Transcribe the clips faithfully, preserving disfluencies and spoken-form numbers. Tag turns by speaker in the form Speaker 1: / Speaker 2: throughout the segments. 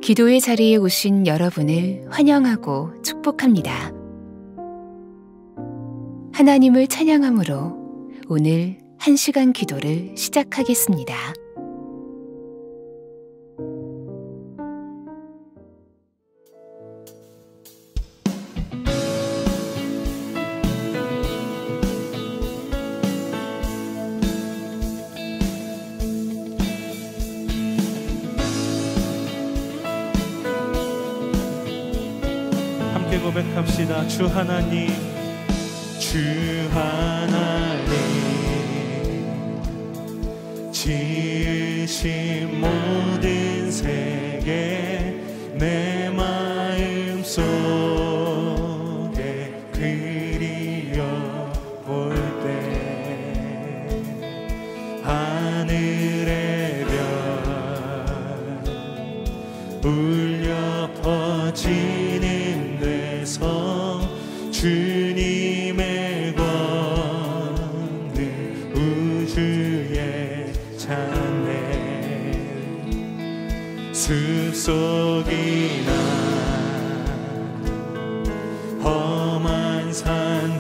Speaker 1: 기도의 자리에 오신 여러분을 환영하고 축복합니다. 하나님을 찬양함으로 오늘 한 시간 기도를 시작하겠습니다.
Speaker 2: 함께 고백합시다. 주 하나님, 주 하나님, 지으신 모든 세계 내 마음 속에 그리워 볼 때 하늘의 별 울려 퍼지는 데서 주님의 권능 우주에 찬네 숲속이나 험한 산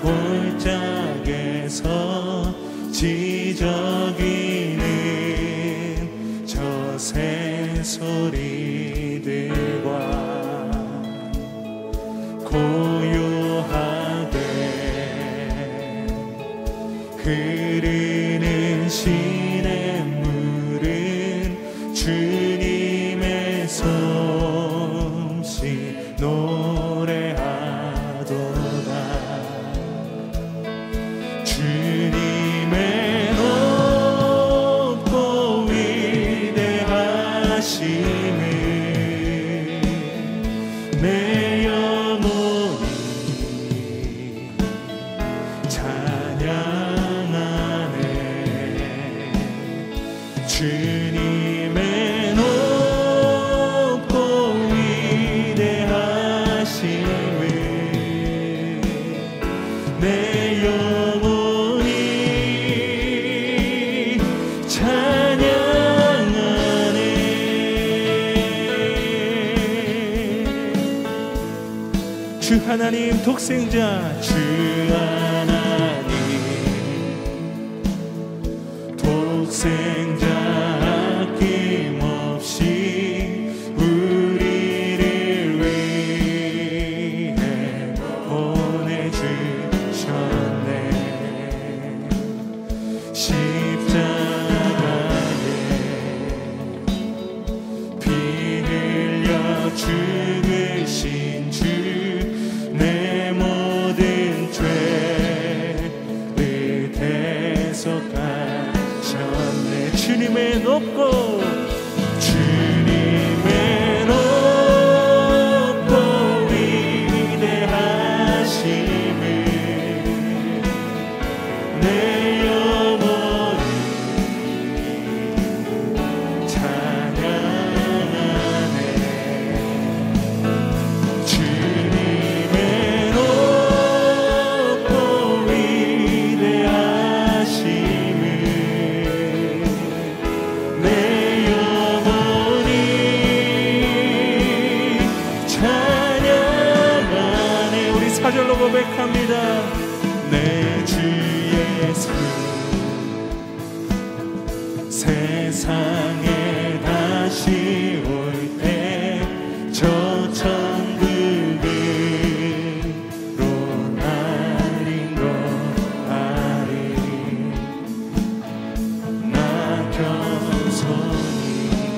Speaker 2: 골짜기에서 지저귀는 저 새소리들과 고요하게 흐르는 시냇물은 주님의 솜씨 노래하도다. 주님의 높고 위대하심을 내 영혼이 찬양하네. 주님의 높고 위대하심을 내 영혼이 찬양하네. 주 하나님 독생자, 주 하나님 독생자 아낌없이 우리를 위해 보내주셨네. 십자가에 피 흘려 죽으신 주 내 모든 죄를 대속하셨네. 주님의 높고 주님의 높고 위대하심을 내 영혼이 찬양하네. 주님의 높고 위대하심을 내 영혼이 찬양하네. 우리 사절로 고백합니다. 내 주 예수 세상에 다시 올 때 저 천국으로 나린 것 아리 나 겸손히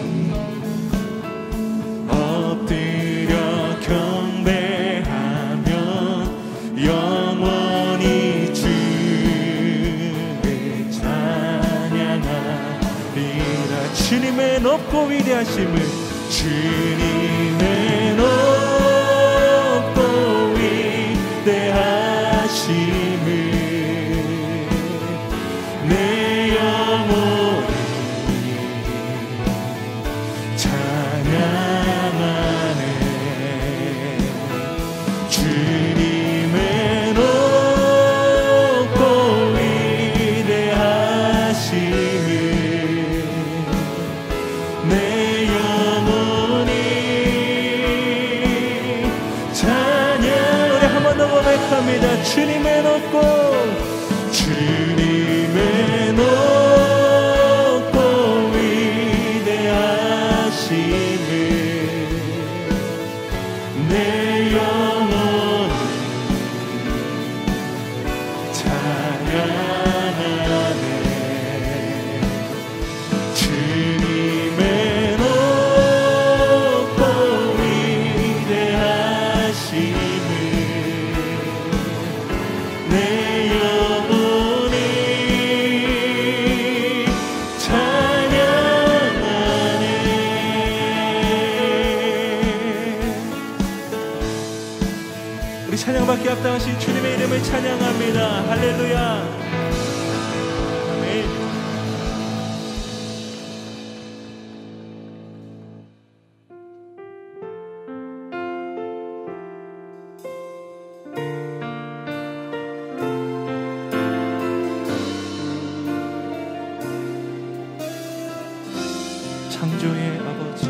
Speaker 2: 엎드려 경배하며 영원히 주를 찬양하리라. 주님의 높고 위대하심을 주님의 높고 위대하심을 내 영혼이 찬양하네. 주님의 높고 위대하심을 내 영혼이 주님의 높고 주님의 높고 위대하심을 내 영혼이 찬양하네. 주님의 높고 위대하심을 내 영혼이 찬양하네. 우리 찬양받기 합당하신 주님의 이름을 찬양합니다. 할렐루야. 아멘. 창조의 아버지,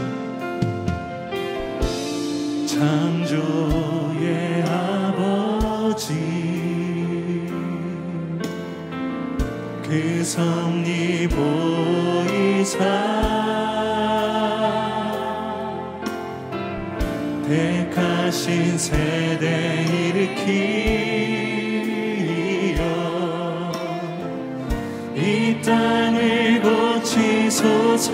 Speaker 2: 창조의 아버지, 그 섭리 보이사 택하신 세대 일으키어 이 땅을 고치소서.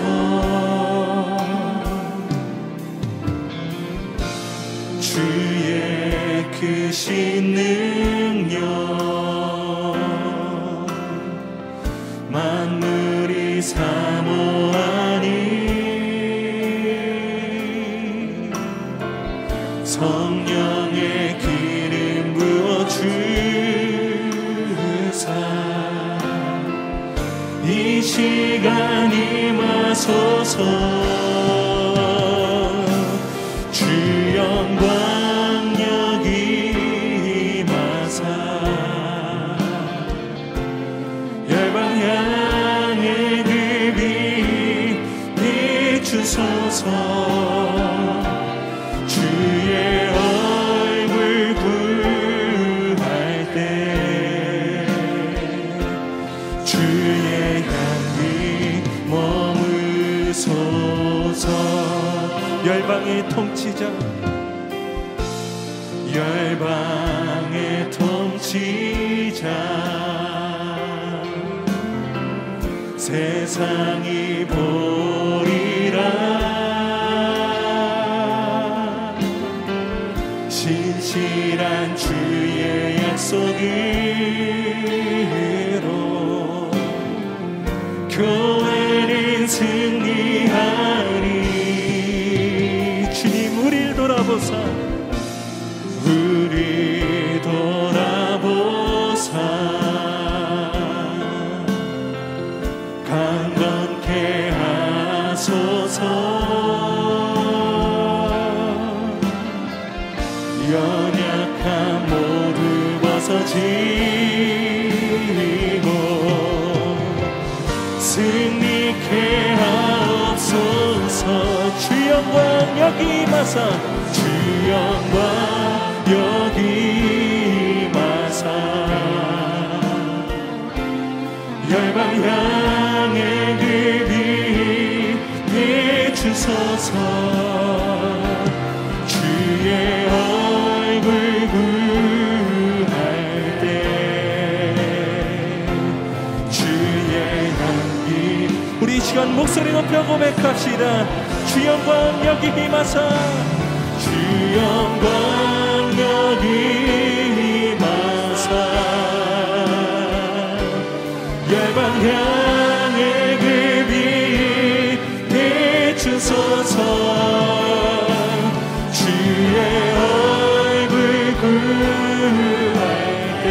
Speaker 2: 주의 크신 능력 만물이 사모하니 성령의 기름 부어 주사 이 시간 임하소서. 주 영광 여기 임하사 열방 향해 그 빛 비추소서. 주의 얼굴 구할 때 주의 향기 머무소서. 열방의 통치자, 열방의 통치자, 세상이 보리라. 신실한 주의 약속으로 교회는 승리하리. 주님 우리를 돌아보사, 우리 돌아보사 강건케 하소서. 연약함 모두 벗어지고 승리케 하옵소서. 주 영광 여기 임하사, 주 영광 여기 임하사 열방 향해 그 빛 비추소서. 주의 얼굴 구할 때 주의 향기. 우리 이 시간 목소리 높여 고백합시다. 주 영광 여기 임하사, 주 영광 여기 임하사 열방 향해 그 빛 비추소서. 주의 얼굴 구할 때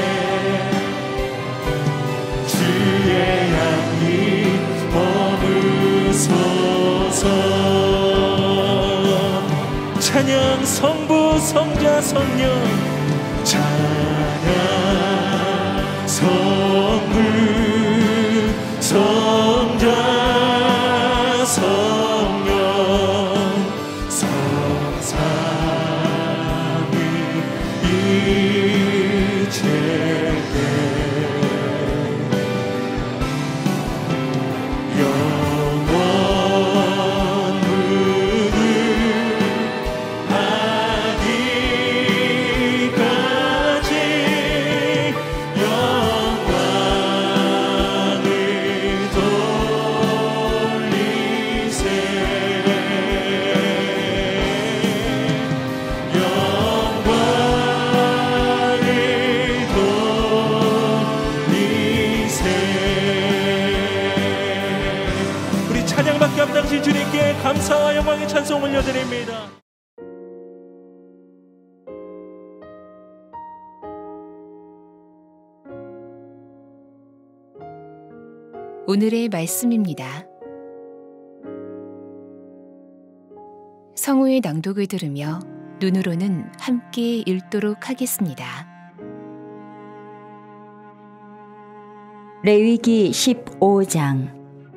Speaker 2: 주의 향기 머무소서. 찬양 성부 성자 성령, 찬양 성부 성자 성령 성삼위 이체 아버지 주님께 감사와 영광의 찬송 올려드립니다.
Speaker 1: 오늘의 말씀입니다. 성우의 낭독을 들으며 눈으로는 함께 읽도록 하겠습니다.
Speaker 3: 레위기 십오 장.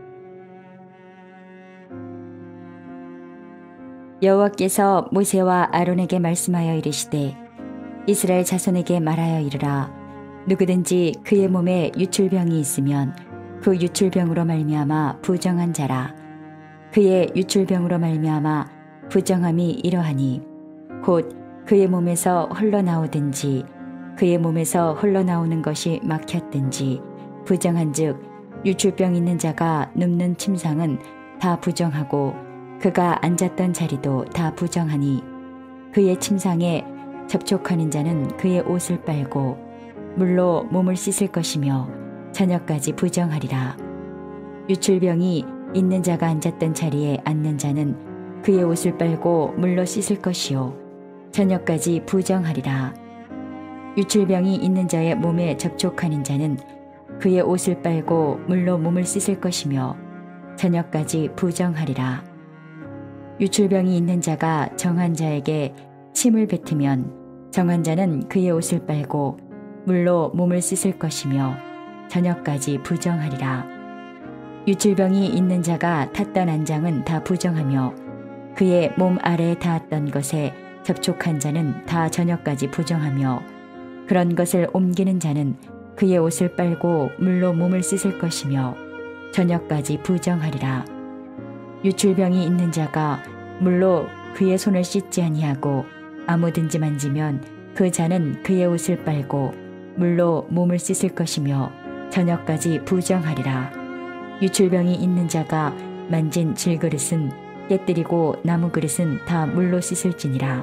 Speaker 3: 여호와께서 모세와 아론에게 말씀하여 이르시되 이스라엘 자손에게 말하여 이르라. 누구든지 그의 몸에 유출병이 있으면 그 유출병으로 말미암아 부정한 자라. 그의 유출병으로 말미암아 부정함이 이러하니 곧 그의 몸에서 흘러나오든지 그의 몸에서 흘러나오는 것이 막혔든지 부정한즉 유출병 있는 자가 눕는 침상은 다 부정하고 그가 앉았던 자리도 다 부정하니 그의 침상에 접촉하는 자는 그의 옷을 빨고 물로 몸을 씻을 것이며 저녁까지 부정하리라. 유출병이 있는 자가 앉았던 자리에 앉는 자는 그의 옷을 빨고 물로 씻을 것이요 저녁까지 부정하리라. 유출병이 있는 자의 몸에 접촉하는 자는 그의 옷을 빨고 물로 몸을 씻을 것이며 저녁까지 부정하리라. 유출병이 있는 자가 정한 자에게 침을 뱉으면 정한 자는 그의 옷을 빨고 물로 몸을 씻을 것이며 저녁까지 부정하리라. 유출병이 있는 자가 탔던 안장은 다 부정하며 그의 몸 아래에 닿았던 것에 접촉한 자는 다 저녁까지 부정하며 그런 것을 옮기는 자는 그의 옷을 빨고 물로 몸을 씻을 것이며 저녁까지 부정하리라. 유출병이 있는 자가 물로 그의 손을 씻지 아니하고 아무든지 만지면 그 자는 그의 옷을 빨고 물로 몸을 씻을 것이며 저녁까지 부정하리라. 유출병이 있는 자가 만진 질그릇은 깨뜨리고 나무 그릇은 다 물로 씻을지니라.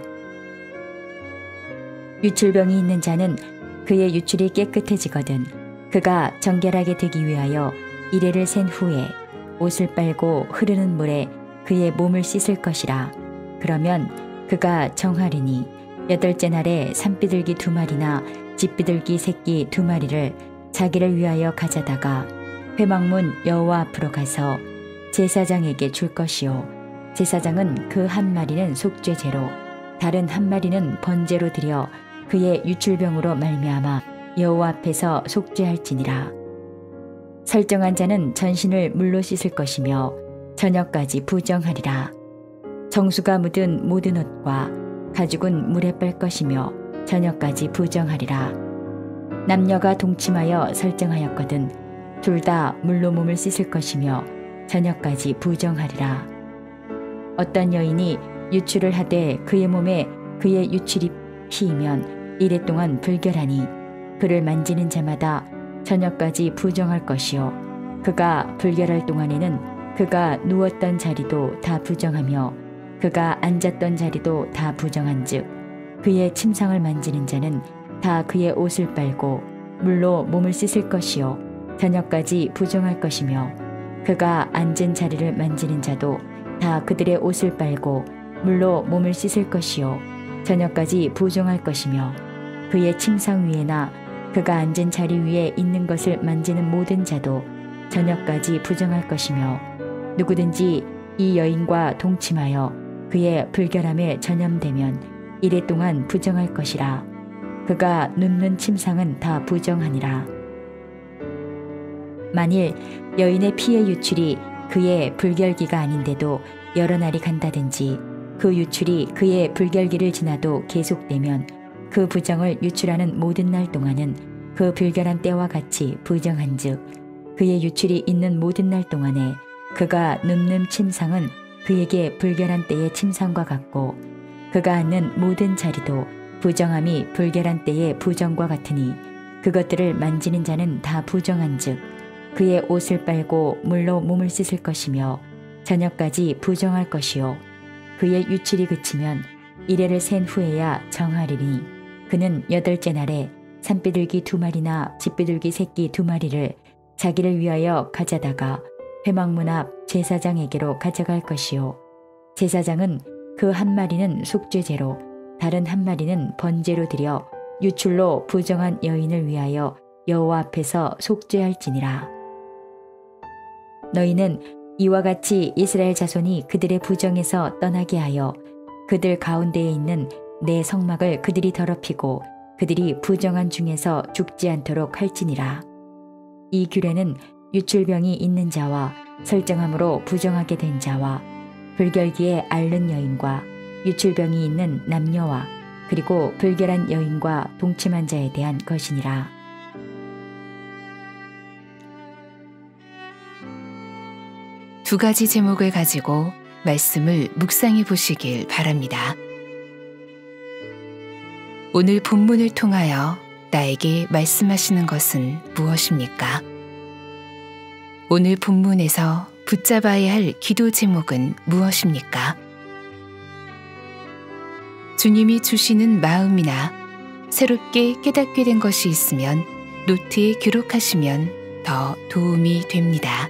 Speaker 3: 유출병이 있는 자는 그의 유출이 깨끗해지거든 그가 정결하게 되기 위하여 이레를 센 후에 옷을 빨고 흐르는 물에 그의 몸을 씻을 것이라. 그러면 그가 정하리니 여덟째 날에 산비둘기 두 마리나 집비둘기 새끼 두 마리를 자기를 위하여 가져다가 회막문 여호와 앞으로 가서 제사장에게 줄 것이요 제사장은 그 한 마리는 속죄제로 다른 한 마리는 번제로 드려 그의 유출병으로 말미암아 여호와 앞에서 속죄할지니라. 설정한 자는 전신을 물로 씻을 것이며 저녁까지 부정하리라. 정수가 묻은 모든 옷과 가죽은 물에 빨 것이며 저녁까지 부정하리라. 남녀가 동침하여 설정하였거든 둘 다 물로 몸을 씻을 것이며 저녁까지 부정하리라. 어떤 여인이 유출을 하되 그의 몸에 그의 유출이 피이면 이래 동안 불결하니 그를 만지는 자마다 저녁까지 부정할 것이요 그가 불결할 동안에는 그가 누웠던 자리도 다 부정하며 그가 앉았던 자리도 다 부정한즉 그의 침상을 만지는 자는 다 그의 옷을 빨고 물로 몸을 씻을 것이요 저녁까지 부정할 것이며 그가 앉은 자리를 만지는 자도 다 그들의 옷을 빨고 물로 몸을 씻을 것이요 저녁까지 부정할 것이며 그의 침상 위에나 그가 앉은 자리 위에 있는 것을 만지는 모든 자도 저녁까지 부정할 것이며 누구든지 이 여인과 동침하여 그의 불결함에 전염되면 이래 동안 부정할 것이라. 그가 눕는 침상은 다 부정하니라. 만일 여인의 피의 유출이 그의 불결기가 아닌데도 여러 날이 간다든지 그 유출이 그의 불결기를 지나도 계속되면 그 부정을 유출하는 모든 날 동안은 그 불결한 때와 같이 부정한즉 그의 유출이 있는 모든 날 동안에 그가 눕는 침상은 그에게 불결한 때의 침상과 같고 그가 앉는 모든 자리도 부정함이 불결한 때의 부정과 같으니 그것들을 만지는 자는 다 부정한즉 그의 옷을 빨고 물로 몸을 씻을 것이며 저녁까지 부정할 것이요 그의 유출이 그치면 이레를 센 후에야 정하리니 그는 여덟째 날에 산비둘기 두 마리나 집비둘기 새끼 두 마리를 자기를 위하여 가져다가 회막문 앞 제사장에게로 가져갈 것이요 제사장은 그 한 마리는 속죄제로 다른 한 마리는 번제로 드려 유출로 부정한 여인을 위하여 여호와 앞에서 속죄할지니라. 너희는 이와 같이 이스라엘 자손이 그들의 부정에서 떠나게 하여 그들 가운데에 있는 내 성막을 그들이 더럽히고 그들이 부정한 중에서 죽지 않도록 할지니라. 이 규례는 유출병이 있는 자와 설정함으로 부정하게 된 자와 불결기에 앓는 여인과 유출병이 있는 남녀와 그리고 불결한 여인과 동침한 자에 대한 것이니라.
Speaker 1: 두 가지 제목을 가지고 말씀을 묵상해 보시길 바랍니다. 오늘 본문을 통하여 나에게 말씀하시는 것은 무엇입니까? 오늘 본문에서 붙잡아야 할 기도 제목은 무엇입니까? 주님이 주시는 마음이나 새롭게 깨닫게 된 것이 있으면 노트에 기록하시면 더 도움이 됩니다.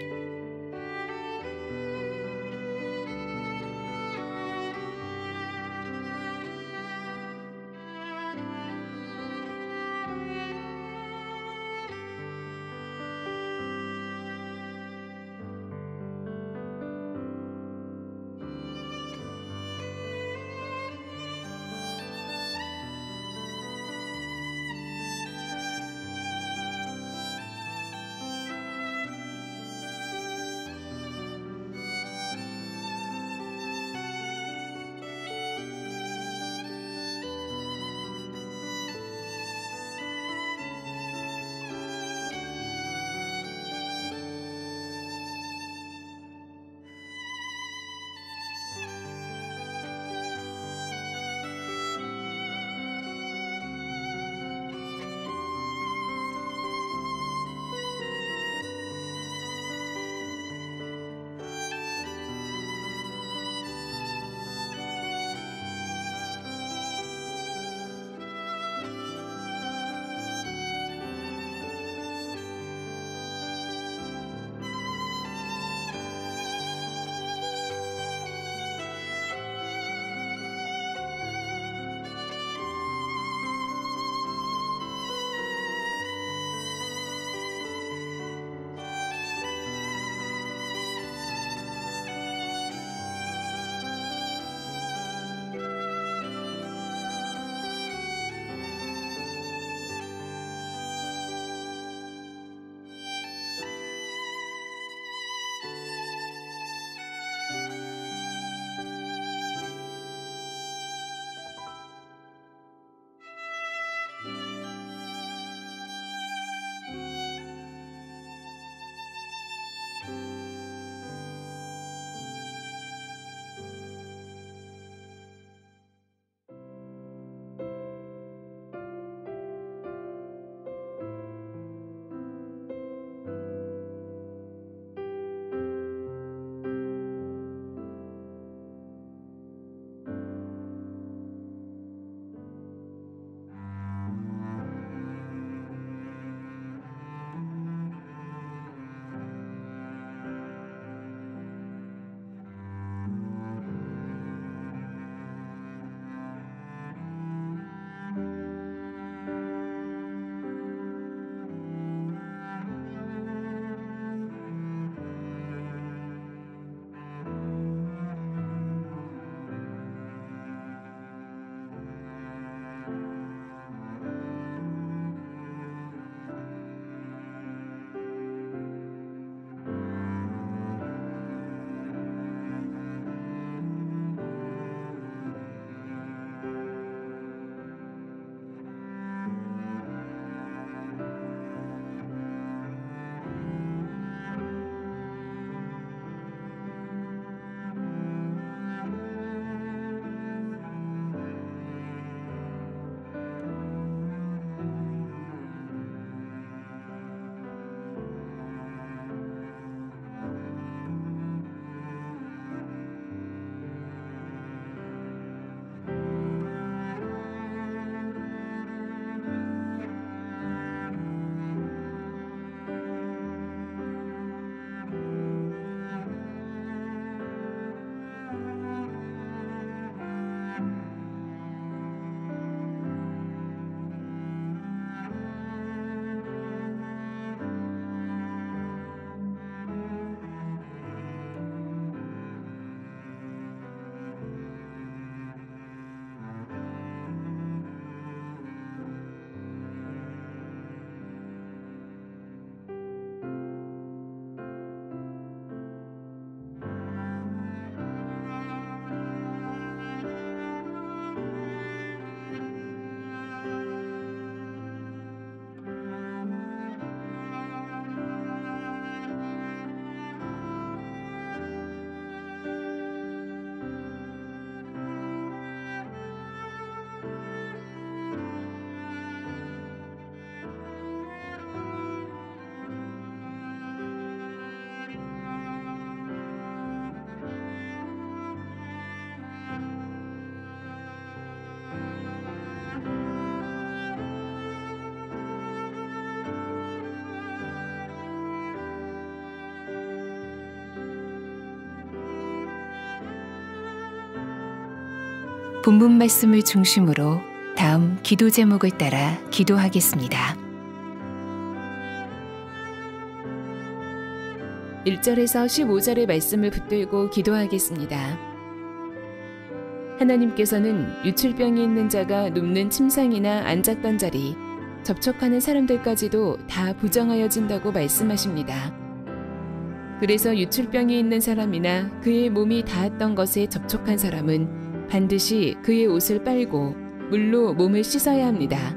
Speaker 1: 본문 말씀을 중심으로 다음 기도 제목을 따라 기도하겠습니다. 일 절에서 십오 절의 말씀을 붙들고 기도하겠습니다. 하나님께서는 유출병이 있는 자가 눕는 침상이나 앉았던 자리, 접촉하는 사람들까지도 다 부정하여진다고 말씀하십니다. 그래서 유출병이 있는 사람이나 그의 몸이 닿았던 것에 접촉한 사람은 반드시 그의 옷을 빨고 물로 몸을 씻어야 합니다.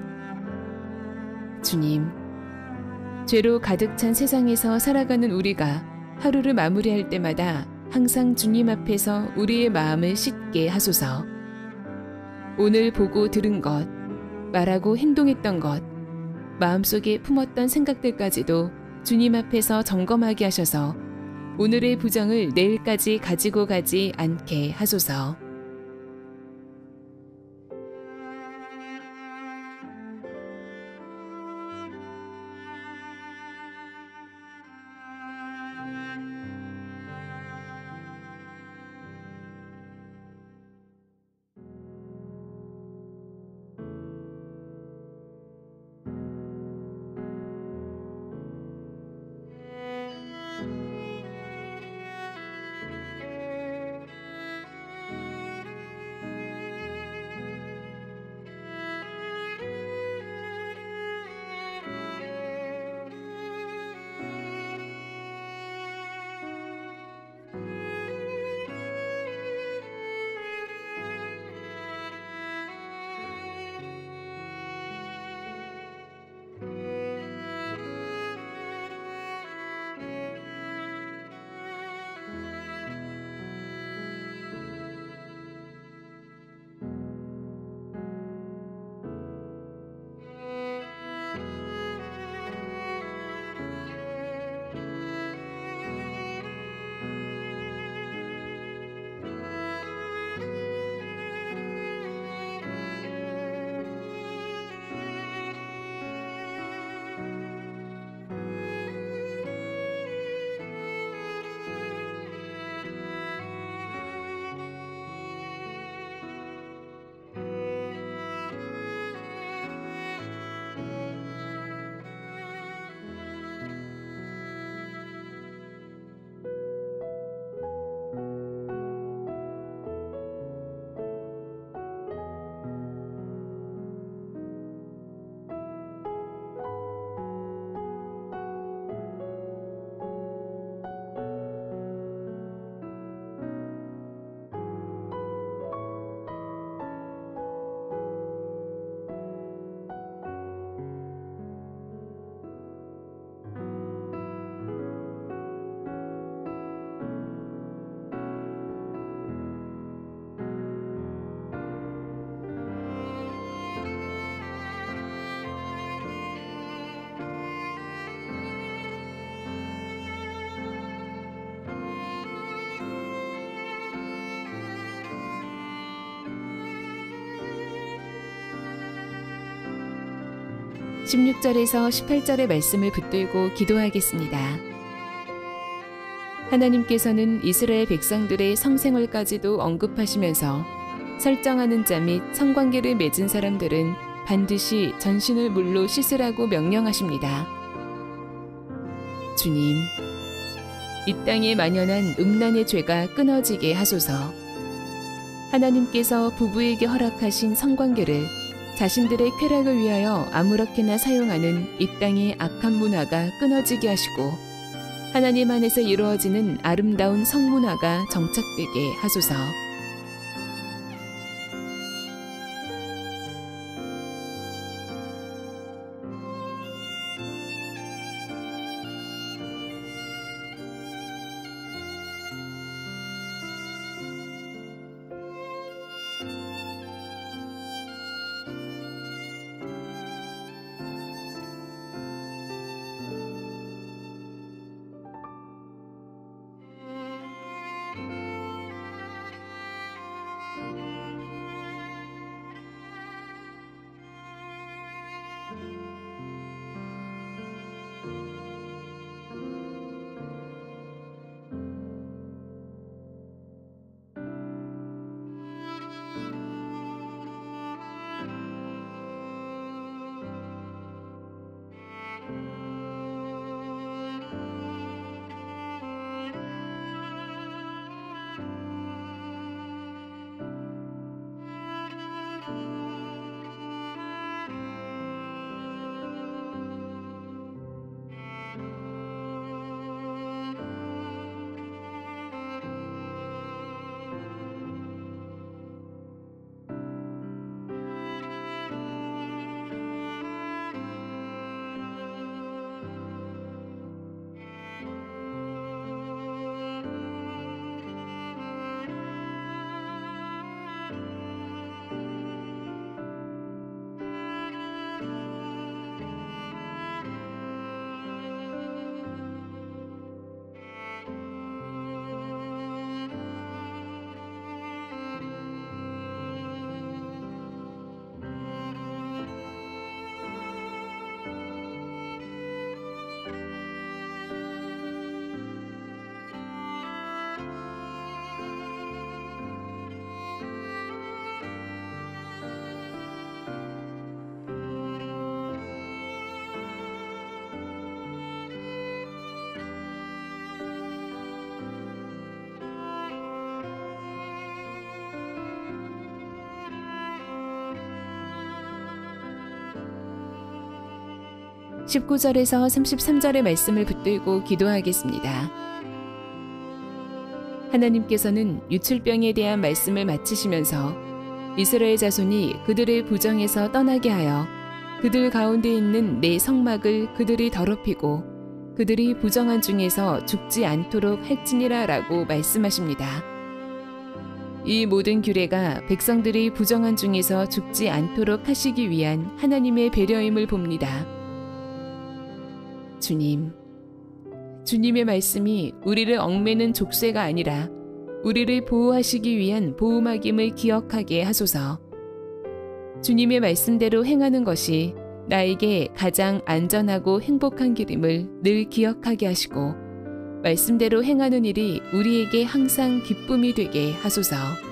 Speaker 1: 주님, 죄로 가득 찬 세상에서 살아가는 우리가 하루를 마무리할 때마다 항상 주님 앞에서 우리의 마음을 씻게 하소서. 오늘 보고 들은 것, 말하고 행동했던 것, 마음속에 품었던 생각들까지도 주님 앞에서 점검하게 하셔서 오늘의 부정을 내일까지 가지고 가지 않게 하소서. 십육 절에서 십팔 절의 말씀을 붙들고 기도하겠습니다. 하나님께서는 이스라엘 백성들의 성생활까지도 언급하시면서 설정하는 자 및 성관계를 맺은 사람들은 반드시 전신을 물로 씻으라고 명령하십니다. 주님, 이 땅에 만연한 음란의 죄가 끊어지게 하소서. 하나님께서 부부에게 허락하신 성관계를 자신들의 쾌락을 위하여 아무렇게나 사용하는 이 땅의 악한 문화가 끊어지게 하시고 하나님 안에서 이루어지는 아름다운 성문화가 정착되게 하소서. 십구 절에서 삼십삼 절의 말씀을 붙들고 기도하겠습니다. 하나님께서는 유출병에 대한 말씀을 마치시면서 이스라엘 자손이 그들의 부정에서 떠나게 하여 그들 가운데 있는 내 성막을 그들이 더럽히고 그들이 부정한 중에서 죽지 않도록 할지니라 라고 말씀하십니다. 이 모든 규례가 백성들이 부정한 중에서 죽지 않도록 하시기 위한 하나님의 배려임을 봅니다. 주님, 주님의 말씀이 우리를 얽매는 족쇄가 아니라 우리를 보호하시기 위한 보호막임을 기억하게 하소서. 주님의 말씀대로 행하는 것이 나에게 가장 안전하고 행복한 길임을 늘 기억하게 하시고 말씀대로 행하는 일이 우리에게 항상 기쁨이 되게 하소서.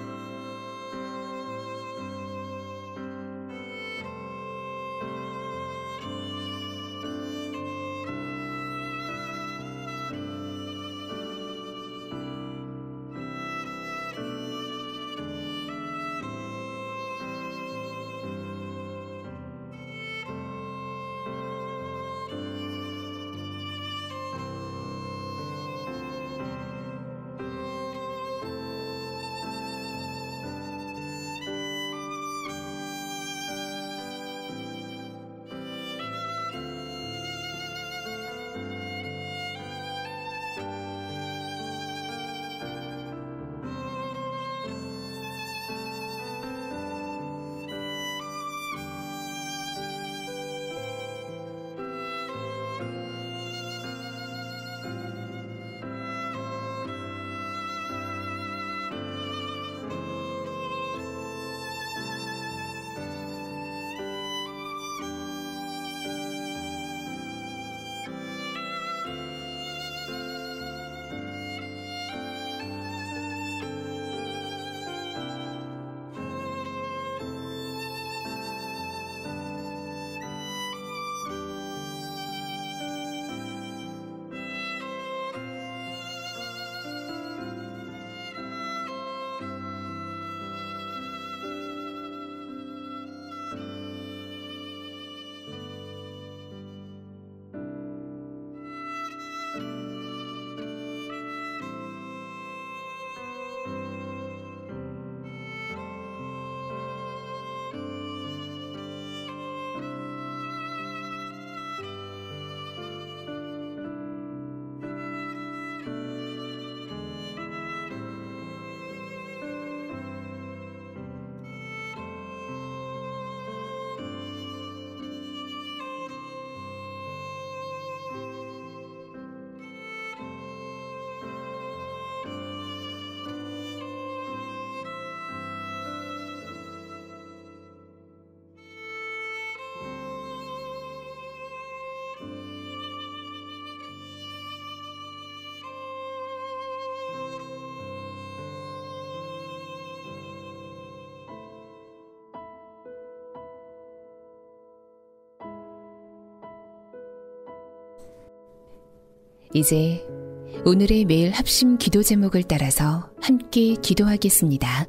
Speaker 1: 이제 오늘의 매일 합심 기도 제목을 따라서 함께 기도하겠습니다.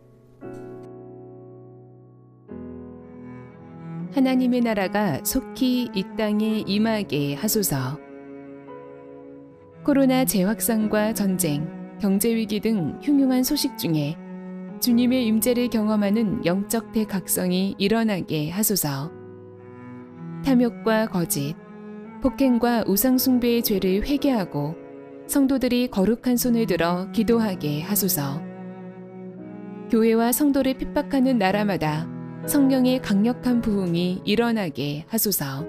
Speaker 1: 하나님의 나라가 속히 이 땅에 임하게 하소서. 코로나 재확산과 전쟁, 경제위기 등 흉흉한 소식 중에 주님의 임재를 경험하는 영적 대각성이 일어나게 하소서. 탐욕과 거짓, 폭행과 우상숭배의 죄를 회개하고 성도들이 거룩한 손을 들어 기도하게 하소서. 교회와 성도를 핍박하는 나라마다 성령의 강력한 부흥이 일어나게 하소서.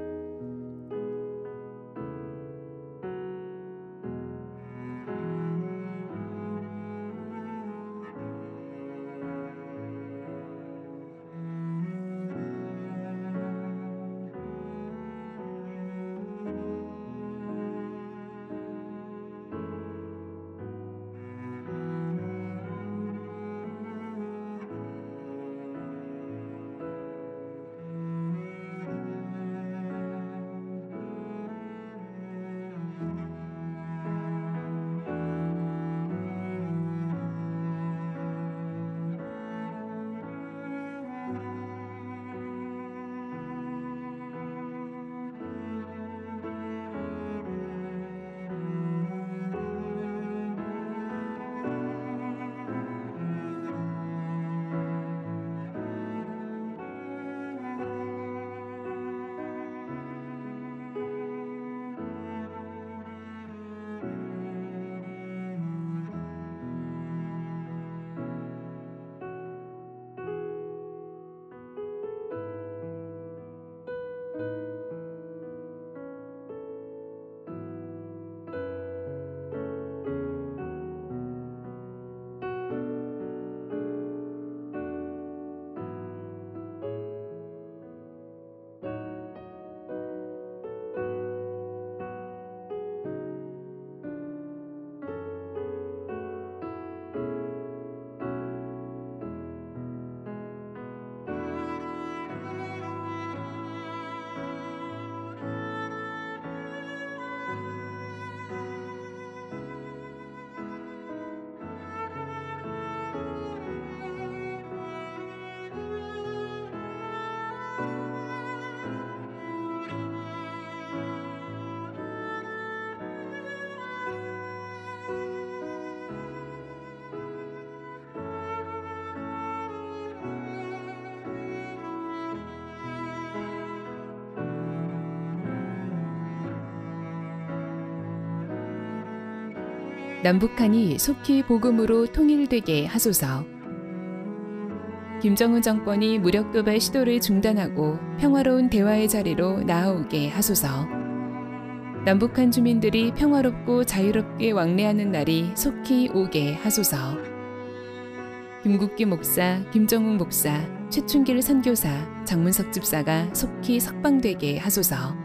Speaker 1: 남북한이 속히 복음으로 통일되게 하소서. 김정은 정권이 무력 도발 시도를 중단하고 평화로운 대화의 자리로 나아오게 하소서. 남북한 주민들이 평화롭고 자유롭게 왕래하는 날이 속히 오게 하소서. 김국기 목사, 김정욱 목사, 최춘길 선교사, 장문석 집사가 속히 석방되게 하소서.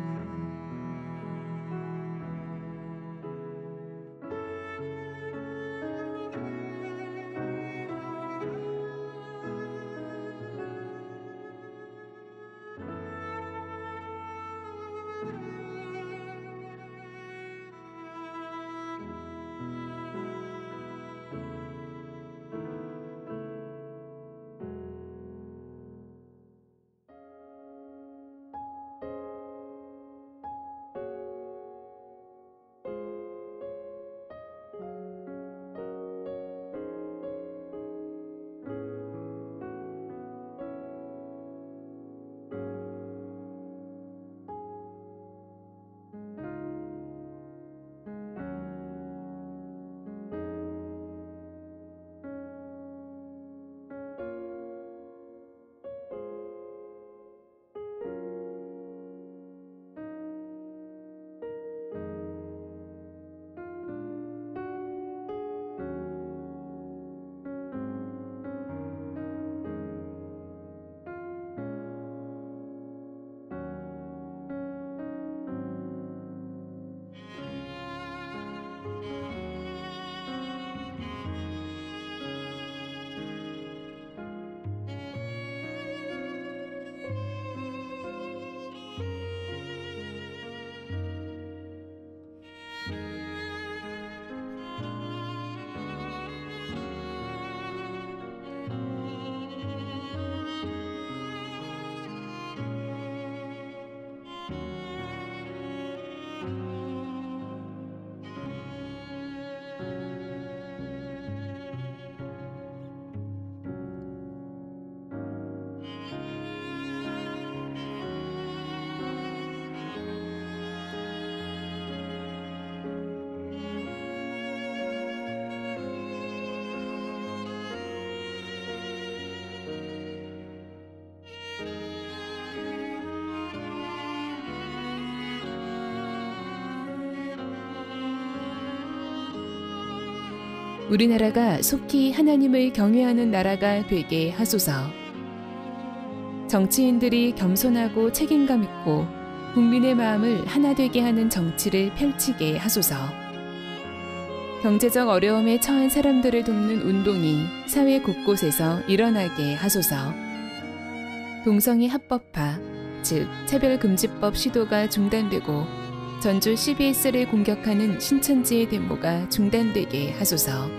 Speaker 1: 우리나라가 속히 하나님을 경외하는 나라가 되게 하소서. 정치인들이 겸손하고 책임감 있고 국민의 마음을 하나 되게 하는 정치를 펼치게 하소서. 경제적 어려움에 처한 사람들을 돕는 운동이 사회 곳곳에서 일어나게 하소서. 동성애 합법화, 즉 차별금지법 시도가 중단되고 전주 씨비에스를 공격하는 신천지의 데모가 중단되게 하소서.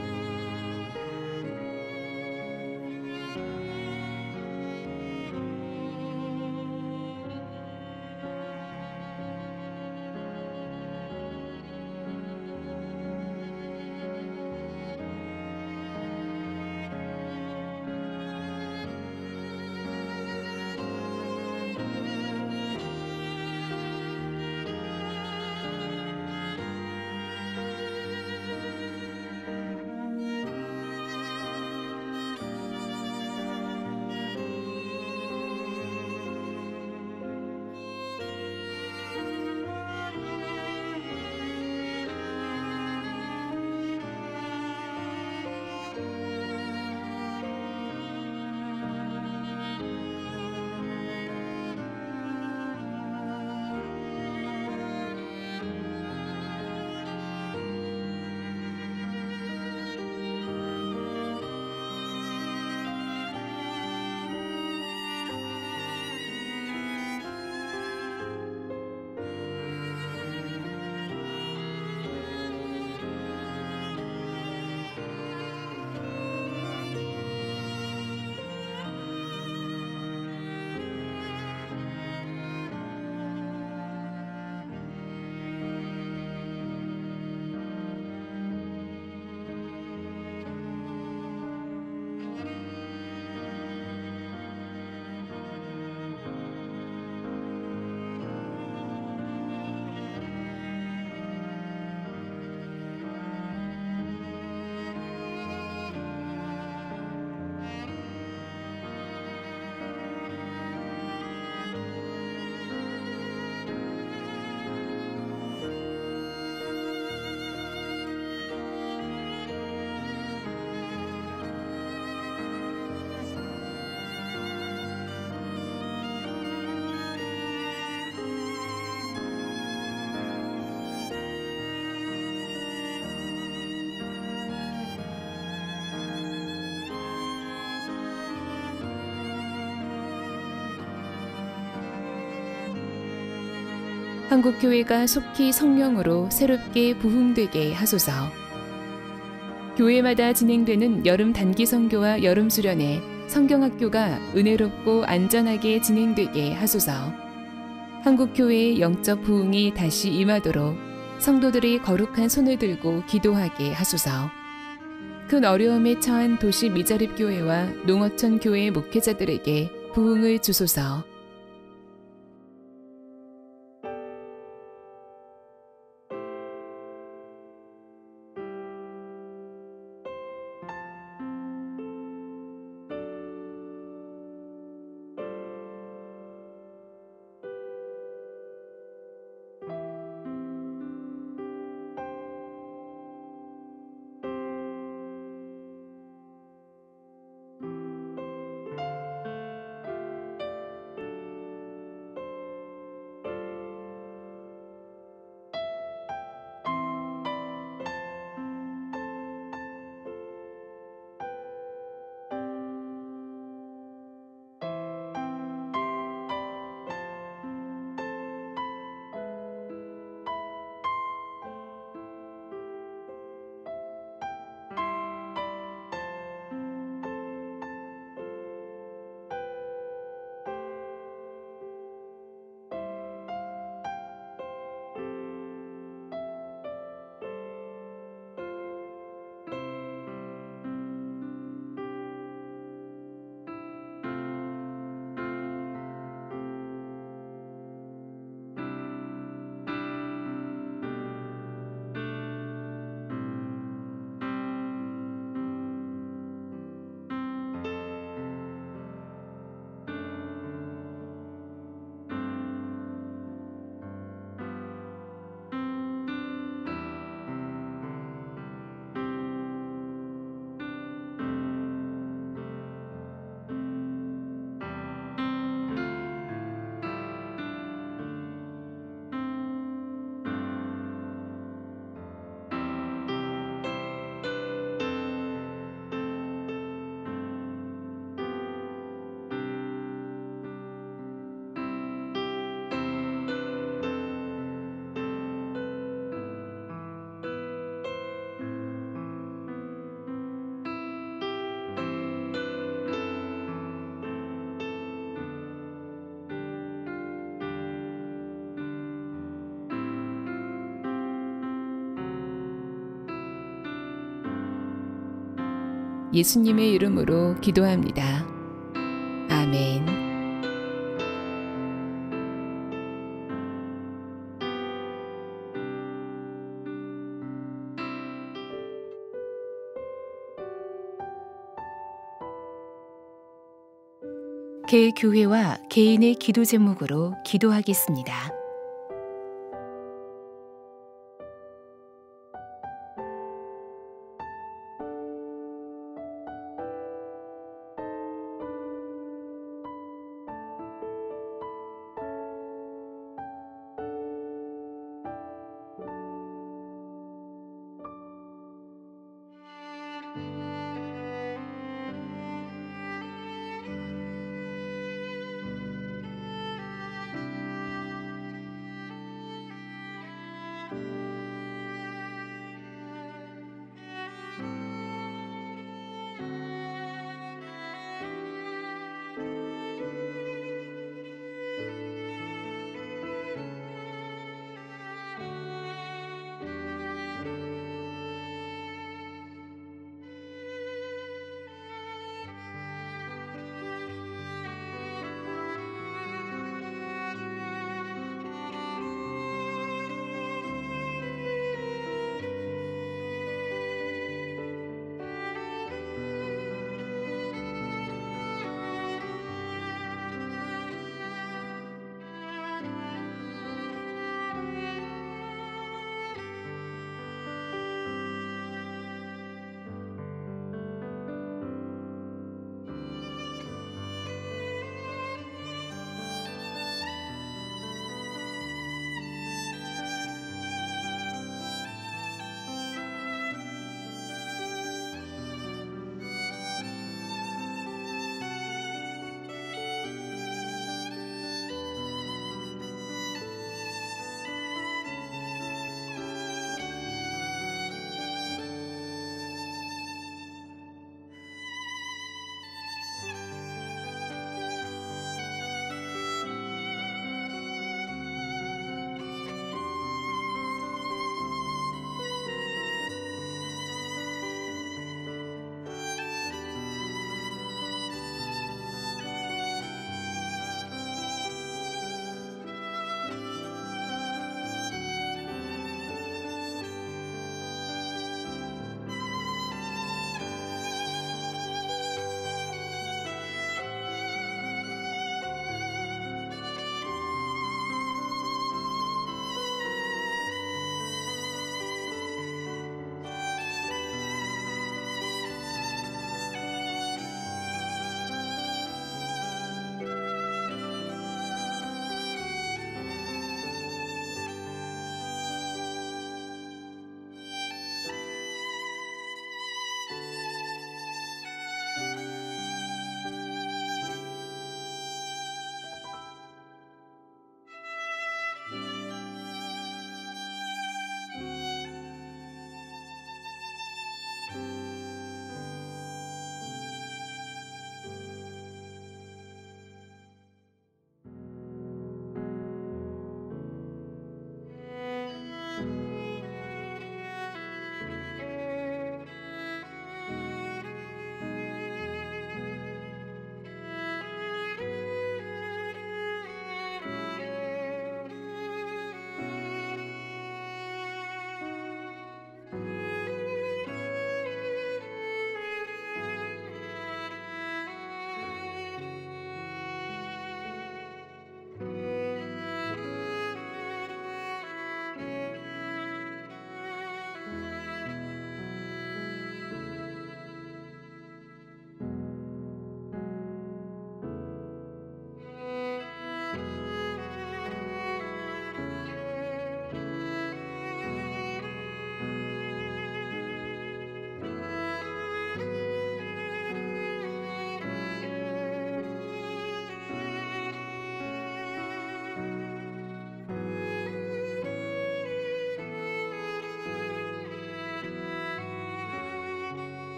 Speaker 1: 한국교회가 속히 성령으로 새롭게 부흥되게 하소서. 교회마다 진행되는 여름 단기 선교와 여름 수련회, 성경학교가 은혜롭고 안전하게 진행되게 하소서. 한국교회의 영적 부흥이 다시 임하도록 성도들이 거룩한 손을 들고 기도하게 하소서. 큰 어려움에 처한 도시 미자립 교회와 농어촌 교회 목회자들에게 부흥을 주소서. 예수님의 이름으로 기도합니다. 아멘. 개교회와 개인의 기도 제목으로 기도하겠습니다.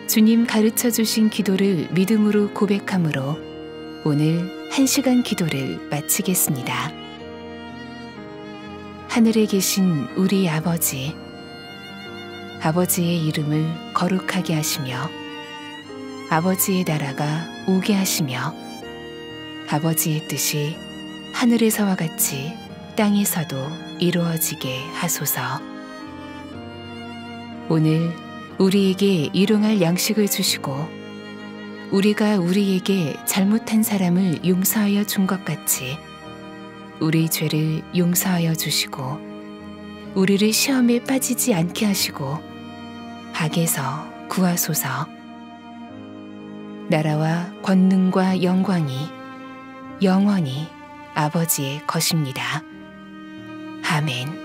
Speaker 1: 주님 가르쳐 주신 기도를 믿음으로 고백함으로 오늘 한 시간 기도를 마치겠습니다. 하늘에 계신 우리 아버지, 아버지의 이름을 거룩하게 하시며 아버지의 나라가 오게 하시며 아버지의 뜻이 하늘에서와 같이 땅에서도 이루어지게 하소서. 오늘 우리에게 일용할 양식을 주시고 우리가 우리에게 잘못한 사람을 용서하여 준 것 같이 우리 죄를 용서하여 주시고 우리를 시험에 빠지지 않게 하시고 악에서 구하소서. 나라와 권능과 영광이 영원히 아버지의 것입니다. 아멘.